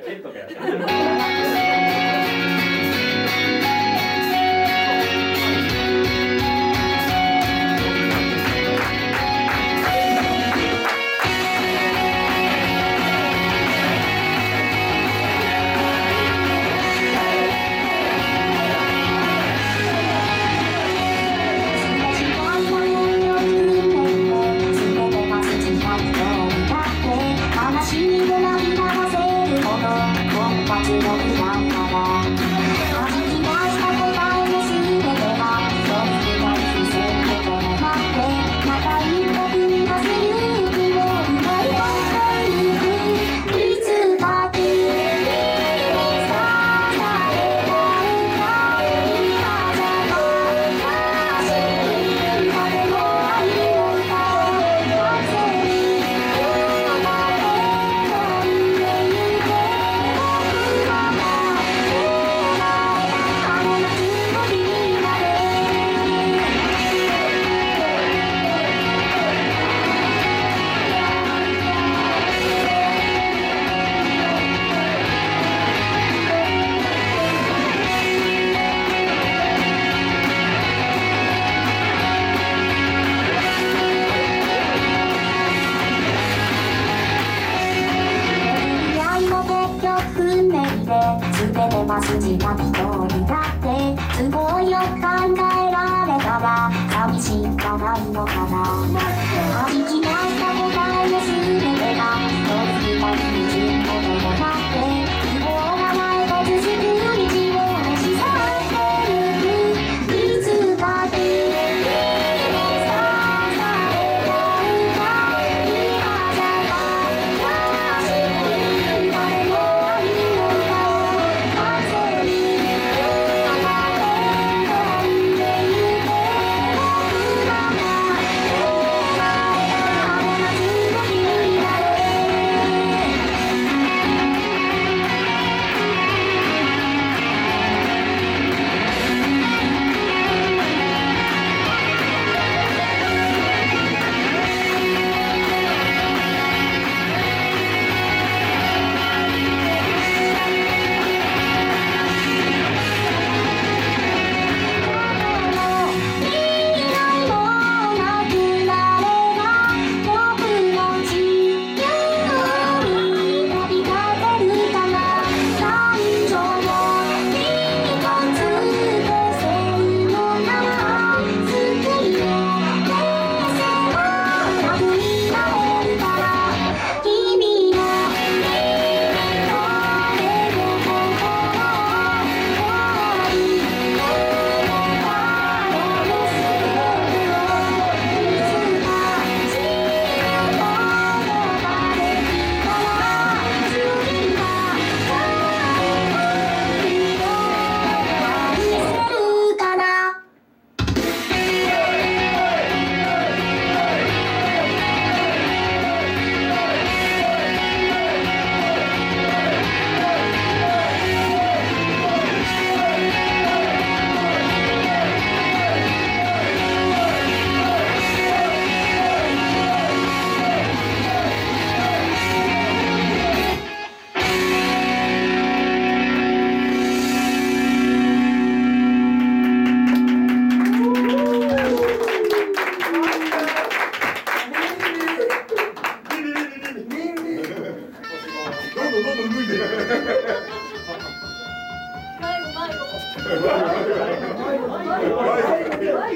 ペンとかやって筋が一人だって都合よく考えられたら寂しかないのかな。はじき出した答えの全てが一つ二つに順をでもなって都合がないと続く道を押し去ってゆくいつかってされないか今じゃないし誰もありの最後